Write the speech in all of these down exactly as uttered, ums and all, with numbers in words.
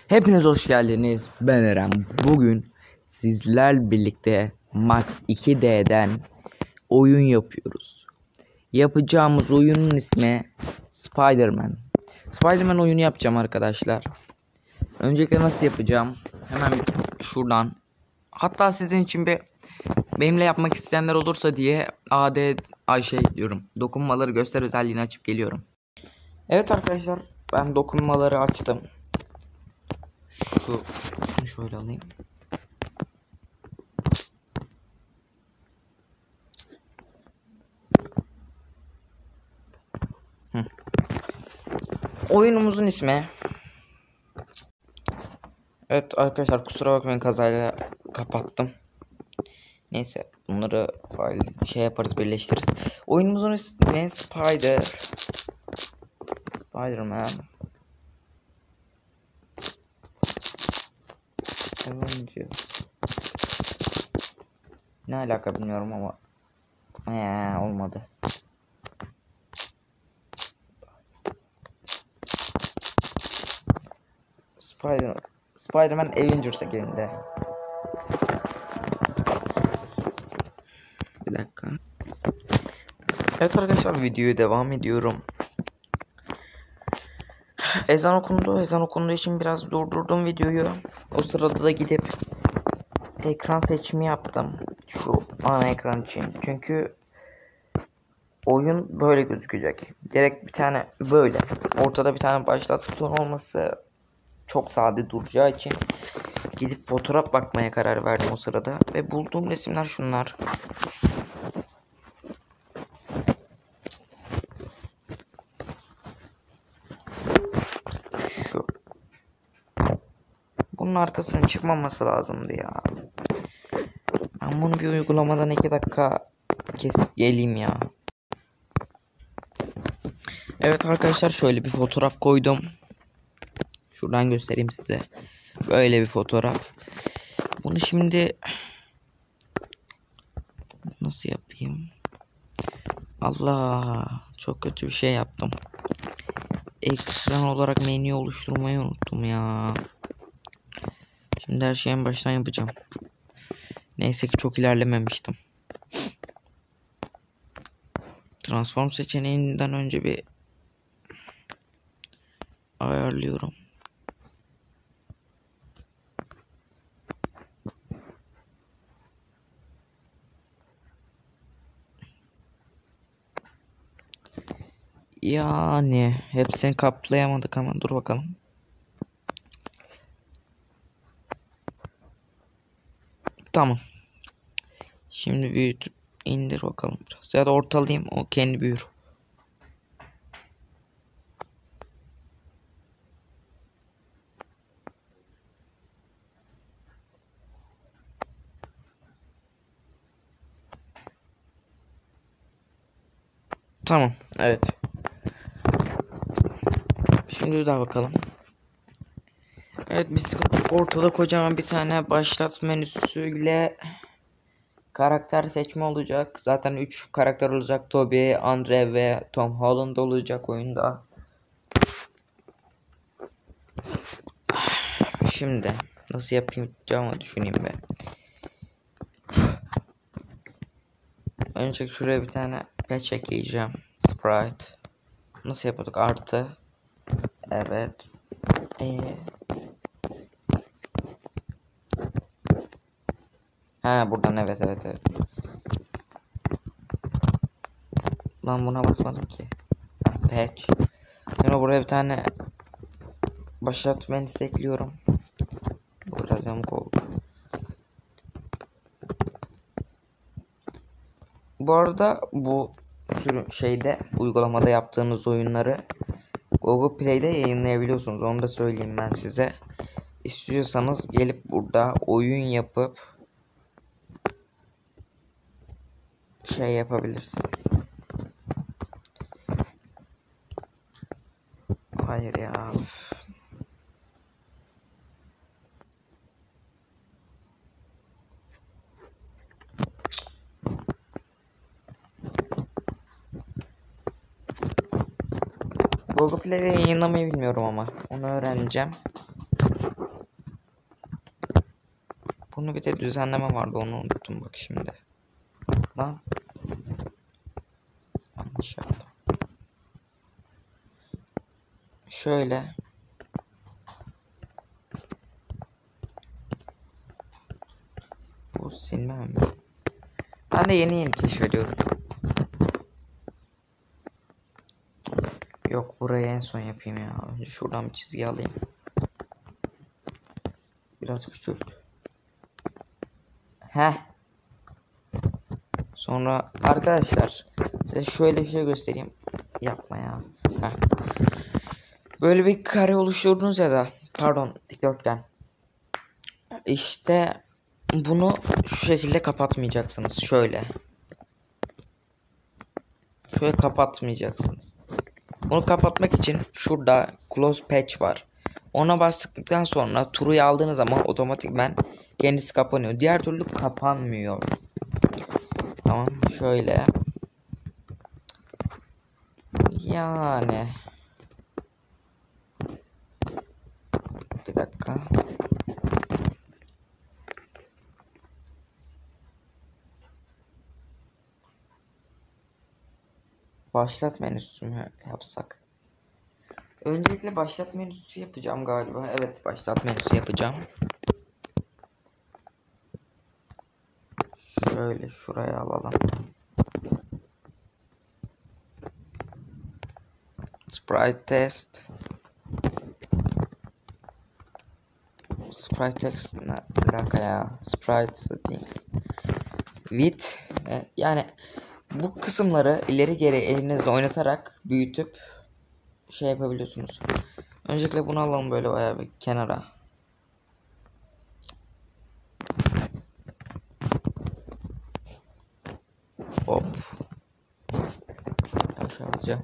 Hepiniz hoş geldiniz. Ben Eren. Bugün sizler birlikte Max iki D'den oyun yapıyoruz. Yapacağımız oyunun ismi Spider-Man. Spider-Man oyunu yapacağım arkadaşlar. Öncelikle nasıl yapacağım? Hemen şuradan. Hatta sizin için bir benimle yapmak isteyenler olursa diye A D Ayşe diyorum. Dokunmaları göster özelliğini açıp geliyorum. Evet arkadaşlar, ben dokunmaları açtım. Şu şunu şöyle alayım. Hı. Oyunumuzun ismi. Evet arkadaşlar, kusura bakmayın, kazayla kapattım. Neyse, bunları şey yaparız, birleştiririz. Oyunumuzun ismi Spider Spider-Man Avenger. Ne alaka bilmiyorum ama ee, olmadı. Spider Spider-Man Avengers ekibinde. Bir dakika. Evet arkadaşlar, videoya devam ediyorum. Ezan okundu. Ezan okunduğu için biraz durdurdum videoyu. O sırada da gidip ekran seçimi yaptım. Şu ana ekran için. Çünkü oyun böyle gözükecek. Direkt bir tane böyle. Ortada bir tane başlat butonu olması çok sade duracağı için gidip fotoğraf bakmaya karar verdim o sırada. Ve bulduğum resimler şunlar. Şu. Bunun arkasının çıkmaması lazımdı ya. Ben bunu bir uygulamadan iki dakika kesip geleyim ya. Evet arkadaşlar, şöyle bir fotoğraf koydum. Şuradan göstereyim size. Böyle bir fotoğraf. Bunu şimdi nasıl yapayım? Allah, çok kötü bir şey yaptım. Ekran olarak menü oluşturmayı unuttum ya. Şimdi her şeyi en baştan yapacağım. Neyse ki çok ilerlememiştim. Transform seçeneğinden önce bir ayarlıyorum. Yani hepsini kaplayamadık ama dur bakalım. Tamam. Şimdi büyütüp indir bakalım biraz. Ya da ortalayayım, o kendi büyür. Tamam. Evet. Şimdi bir daha bakalım. Evet, biz ortada kocaman bir tane başlat menüsüyle karakter seçme olacak. Zaten üç karakter olacak. Tobey, Andre ve Tom Holland olacak oyunda. Şimdi nasıl yapacağımı düşüneyim be. Önce şuraya bir tane patch ekleyeceğim. Sprite. Nasıl yapıyorduk? Artı. Evet. Ee. Ha, buradan evet evet evet. Lan buna basmadım ki. Ha, patch. Şimdi buraya bir tane başlat menüsü ekliyorum. Biraz yamuk oldu. Bu arada bu sürü şeyde, uygulamada yaptığınız oyunları Google Play'de yayınlayabiliyorsunuz. Onu da söyleyeyim ben size. İstiyorsanız gelip burada oyun yapıp şey yapabilirsiniz. Hayır ya. Google Play'de yayınlamayı bilmiyorum ama onu öğreneceğim. Bunu bir de düzenleme vardı, onu unuttum bak şimdi. Lan. Yanlış yaptım. Şöyle. Bu silmem mi? Ben de yeni yeni keşfediyorum. Yok, burayı en son yapayım ya. Önce şuradan bir çizgi alayım. Biraz küçült. Heh. Sonra arkadaşlar size şöyle bir şey göstereyim. Yapma ya. Heh. Böyle bir kare oluşturdunuz ya da pardon dikdörtgen. İşte bunu şu şekilde kapatmayacaksınız. Şöyle. Şöyle kapatmayacaksınız. Bunu kapatmak için şurada close patch var. Ona bastıktan sonra True'yu aldığınız zaman otomatikman kendisi kapanıyor. Diğer türlü kapanmıyor. Tamam, şöyle. Yani bir dakika. Başlat menüsü mü yapsak? Öncelikle başlat menüsü yapacağım galiba. Evet, başlat menüsü yapacağım. Şöyle şuraya alalım. Sprite test. Sprite text ne? Bir dakika ya. Sprite settings. With. E, yani bu kısımları ileri geri elinizle oynatarak büyütüp şey yapabiliyorsunuz. Öncelikle bunu alalım böyle bayağı bir kenara. Hop. Aşağıca.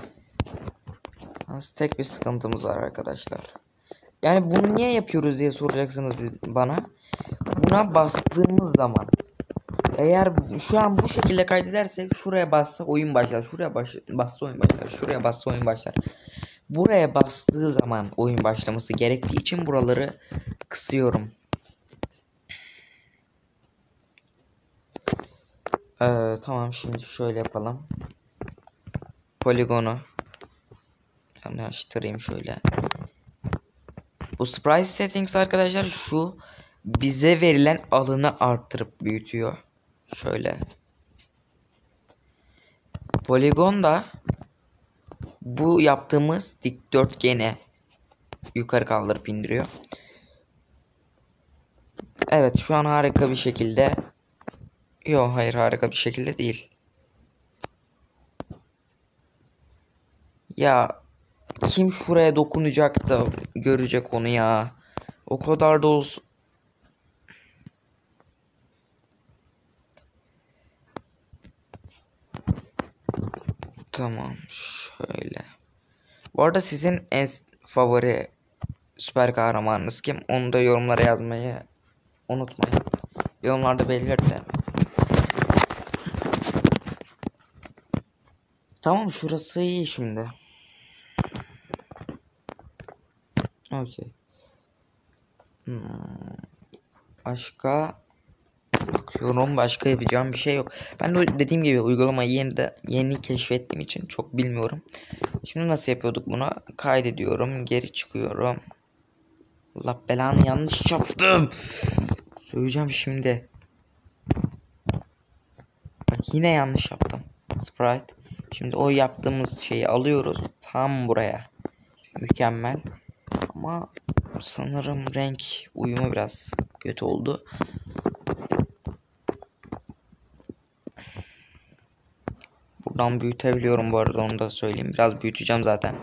Az tek bir sıkıntımız var arkadaşlar. Yani bunu niye yapıyoruz diye soracaksınız bana. Buna bastığımız zaman eğer şu an bu şekilde kaydedersek şuraya bassa oyun başlar. Şuraya baş, bassa oyun başlar. Şuraya bassa oyun başlar. Buraya bastığı zaman oyun başlaması gerektiği için buraları kısıyorum. Ee, tamam, şimdi şöyle yapalım. Poligonu yanaştırayım şöyle. Bu sprite settings arkadaşlar şu bize verilen alanı arttırıp büyütüyor. Şöyle. Poligon da bu yaptığımız dikdörtgeni yukarı kaldırıp indiriyor. Evet, şu an harika bir şekilde. Yok, hayır, harika bir şekilde değil. Ya kim şuraya dokunacak da görecek onu ya. O kadar da olsun. Tamam, şöyle. Bu arada sizin en favori süper kahramanınız kim? Onu da yorumlara yazmayı unutmayın. Yorumlarda belirtin. Tamam, şurası iyi şimdi. Okey. Hmm. Başka bakıyorum, başka yapacağım bir şey yok. Ben de dediğim gibi uygulamayı yeni de yeni keşfettiğim için çok bilmiyorum. Şimdi nasıl yapıyorduk bunu? Kaydediyorum, geri çıkıyorum. Allah belanı, yanlış yaptım. Söyleyeceğim şimdi. Bak, yine yanlış yaptım. Sprite. Şimdi o yaptığımız şeyi alıyoruz tam buraya. Mükemmel. Ama sanırım renk uyumu biraz kötü oldu. Buradan büyütebiliyorum bu arada, onu da söyleyeyim. Biraz büyüteceğim zaten.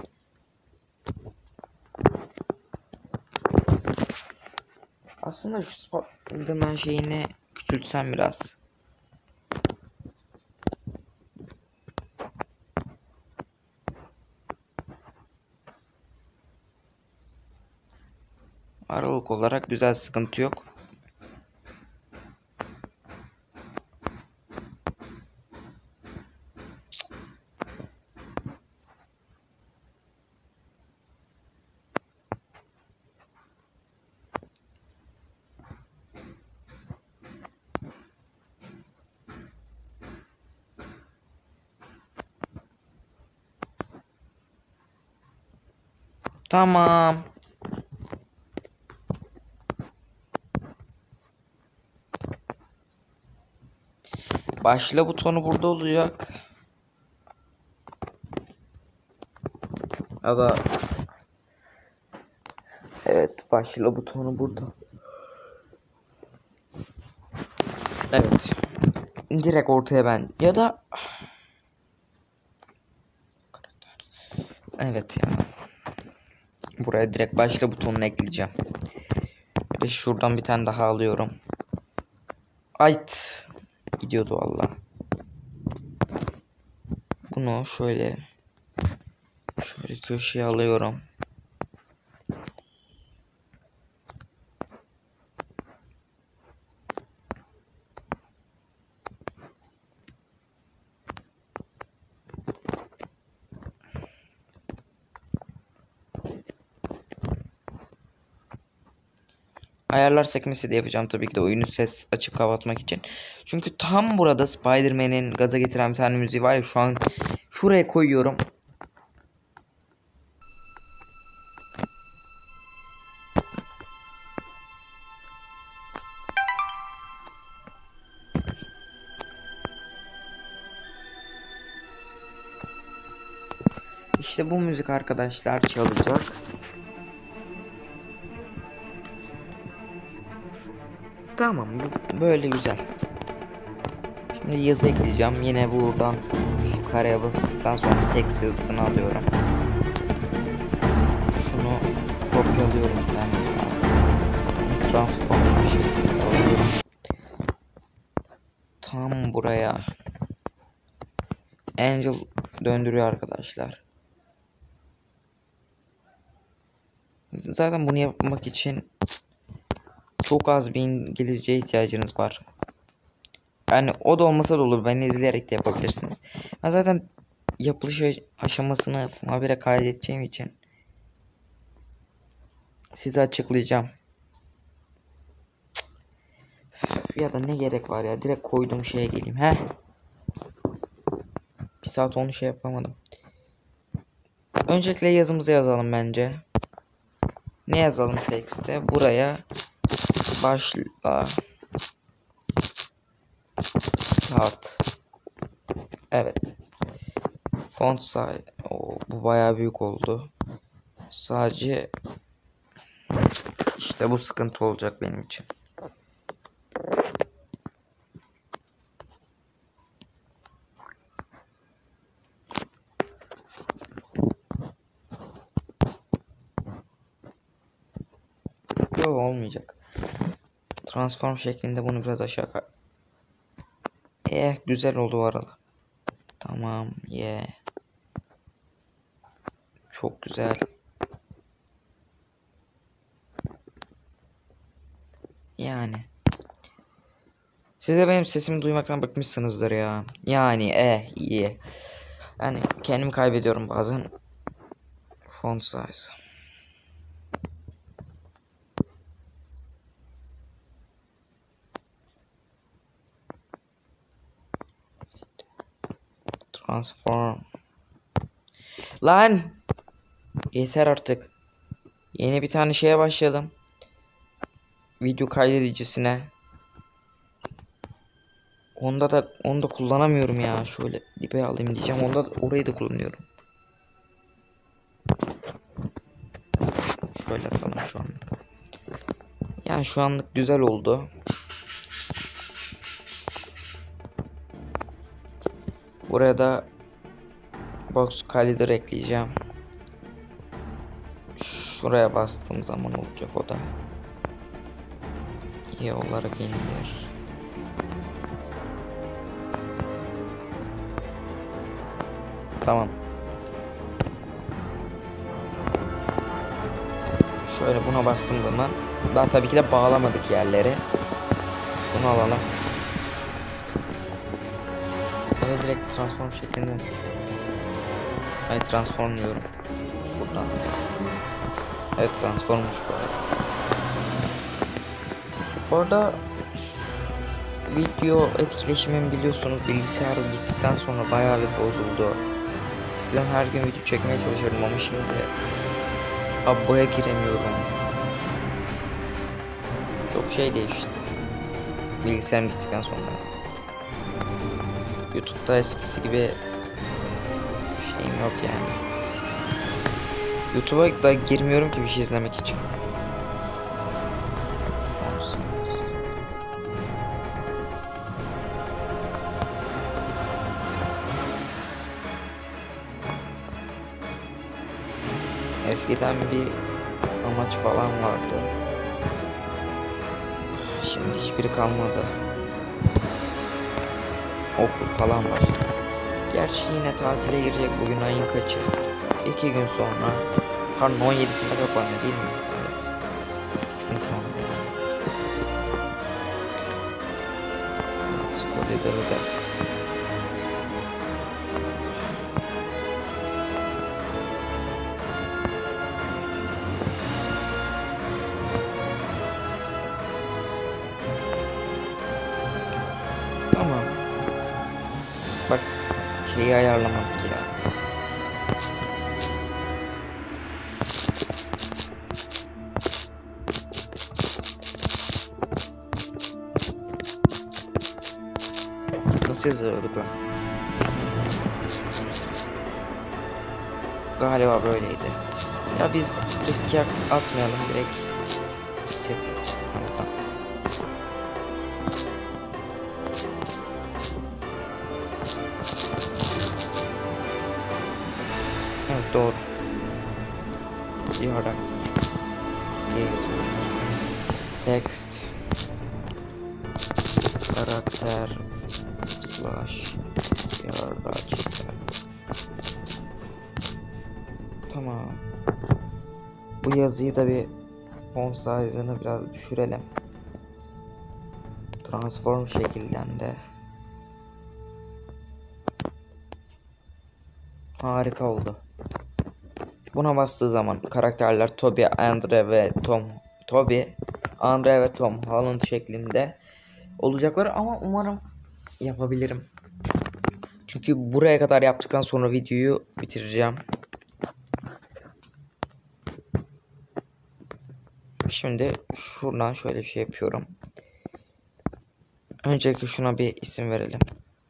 Aslında şu Spiderman şeyini küçültsem biraz. Aralık olarak güzel, sıkıntı yok. Tamam. Başla butonu burada olacak. Ya da evet, başla butonu burada. Evet. Direkt ortaya ben ya da evet ya. Buraya direkt başla butonunu ekleyeceğim. Ve şuradan bir tane daha alıyorum. Ayt. Gidiyordu valla. Bunu şöyle şöyle köşeye alıyorum. Ayarlar sekmesi de yapacağım tabii ki de, oyunu ses açıp kapatmak için. Çünkü tam burada Spider-Man'in gaza getiren bir tane müziği var ya, şu an şuraya koyuyorum. İşte bu müzik arkadaşlar çalacak. Tamam, böyle güzel. Şimdi yazı ekleyeceğim. Yine buradan şu kareye bastıktan sonra text yazısını alıyorum. Şunu kopyalıyorum ben. Transform bir şekilde alıyorum. Tam buraya. Angel döndürüyor arkadaşlar. Zaten bunu yapmak için çok az bir İngilizce ihtiyacınız var. Yani o da olmasa da olur. Beni izleyerek de yapabilirsiniz. Ben zaten yapılış aşamasını habire kaydedeceğim için size açıklayacağım. Üf, ya da ne gerek var ya. Direkt koyduğum şeye geleyim. He. Bir saat onu şey yapamadım. Öncelikle yazımızı yazalım bence. Ne yazalım tekste? Buraya başla start. Evet. Font size. Oo, bu bayağı büyük oldu. Sadece işte bu sıkıntı olacak benim için. Yok, olmayacak. Transform şeklinde bunu biraz aşağı. Eh, güzel oldu bu arada. Tamam ye. Yeah. Çok güzel. Yani. Siz de benim sesimi duymaktan bıkmışsınızdır ya. Yani eh iyi. Yani kendimi kaybediyorum bazen. Font size. Transform. Lan. Yeter artık. Yeni bir tane şeye başladım. Video kaydedicisine. Onda da onu da kullanamıyorum ya. Şöyle dibe alayım diyeceğim. Onda da, orayı da kullanıyorum. Şöyle atalım şu anlık. Yani şu anlık güzel oldu. Buraya da box collider ekleyeceğim. Şuraya bastığım zaman olacak o da. İyi olarak indir. Tamam. Şöyle buna bastığım zaman daha tabii ki de bağlamadık yerleri. Şunu alalım. Böyle direkt transform şeklinde. Ben transform diyorum. Şuradan. Evet, transformmuş bu arada. Bu arada video etkileşimim biliyorsunuz bilgisayar gittikten sonra bayağı bir bozuldu. Eskiden her gün video çekmeye çalışıyordum ama şimdi Abbo'ya giremiyorum. Çok şey değişti. Bilgisayarım gittikten sonra. YouTube'da eskisi gibi şeyim yok yani. YouTube'a da girmiyorum ki bir şey izlemek için. Eskiden bir amaç falan vardı. Şimdi hiçbiri kalmadı. Okul falan var. Gerçi yine tatile girecek bugün ayın kaçı? İki gün sonra. Pardon on yedisinde kapanıyor değil mi? Evet. Üç gün sonra. Koridorda. Tamam. Bak şeyi ayarlamadık ya. Nasıl yazıyorduk lan? Galiba böyleydi. Ya biz riske atmayalım direkt. Şey, evet doğru. Yarak. Text. Karakter. Slash. Yaraç. Tamam. Bu yazıyı da bir font size'ını biraz düşürelim. Transform şekilden de. Harika oldu. Buna bastığı zaman karakterler Toby, Andre ve Tom, Toby, Andre ve Tom Holland şeklinde olacaklar ama umarım yapabilirim. Çünkü buraya kadar yaptıktan sonra videoyu bitireceğim. Şimdi şuradan şöyle bir şey yapıyorum. Öncelikle şuna bir isim verelim.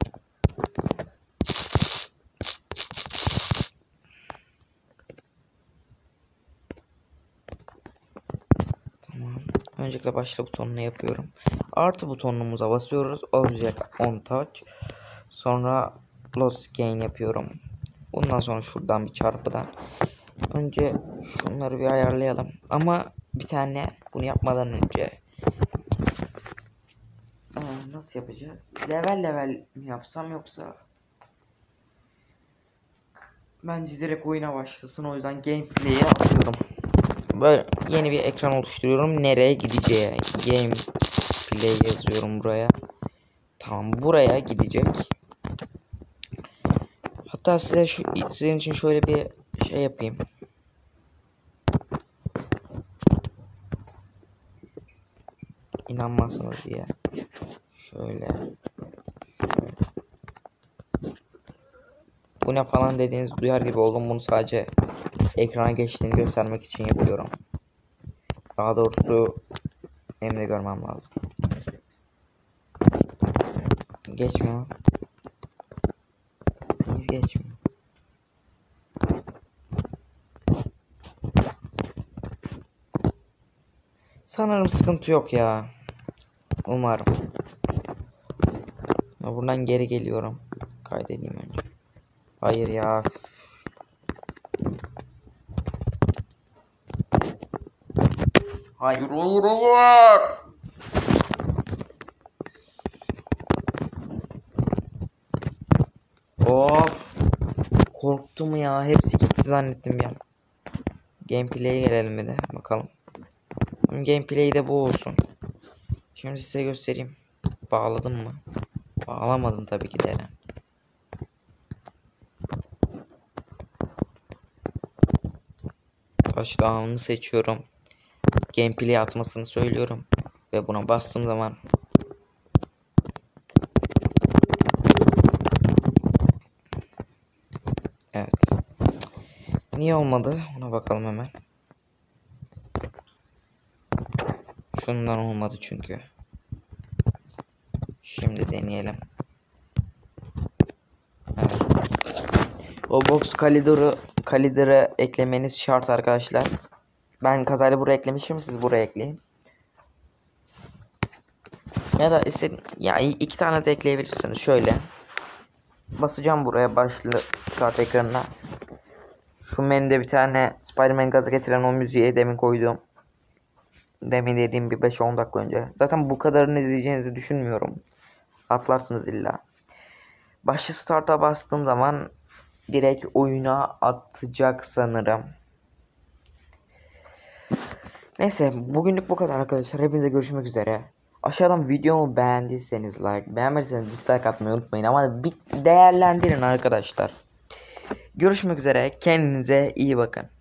Tamam. Öncelikle başlık butonunu yapıyorum. Artı butonumuza basıyoruz. Object on touch. Sonra loss gain yapıyorum. Bundan sonra şuradan bir çarpıdan. Önce şunları bir ayarlayalım. Ama bir tane bunu yapmadan önce Aa, nasıl yapacağız? Level level mi yapsam yoksa bence direkt oyuna başlasın. O yüzden gameplay'e atıyorum. Böyle yeni bir ekran oluşturuyorum. Nereye gideceği gameplay yazıyorum buraya. Tamam buraya gidecek. Hatta size şu sizin için şöyle bir şey yapayım. İnanmazsınız diye. Şöyle. Şöyle. Bu ne falan dediğiniz duyar gibi oldum. Bunu sadece ekrana geçtiğini göstermek için yapıyorum. Daha doğrusu emre görmem lazım. Geçmiyor. Niye geçmiyor? Sanırım sıkıntı yok ya. Umarım. Buradan geri geliyorum. Kaydedeyim önce. Hayır ya. Hayır hayır hayır. Of. Korktum ya. Hepsi gitti zannettim ya. Gameplay'e gelelim bir de. Bakalım. Gameplay de bu olsun. Şimdi size göstereyim. Bağladım mı? Bağlamadım tabii ki de. Touchdown'ı seçiyorum. Gameplay atmasını söylüyorum. Ve buna bastığım zaman evet. Niye olmadı? Ona bakalım hemen. Şundan olmadı çünkü. Şimdi deneyelim. Evet. Roblox Kalider'ı Kalider'ı eklemeniz şart arkadaşlar. Ben kazayla buraya eklemişim, siz buraya ekleyin. Ya da istediğin ya iki tane de ekleyebilirsiniz. Şöyle basacağım buraya başlı start ekranına. Şu menüde bir tane Spider-Man gazı getiren o müziği demin koydum. Demin dediğim bir beş on dakika önce. Zaten bu kadarını izleyeceğinizi düşünmüyorum. Atlarsınız illa. Başlı start'a bastığım zaman direkt oyuna atacak sanırım. Neyse bugünlük bu kadar arkadaşlar. Hepinize görüşmek üzere. Aşağıdan videomu beğendiyseniz like, beğenmediyseniz dislike atmayı unutmayın ama bir değerlendirin arkadaşlar. Görüşmek üzere. Kendinize iyi bakın.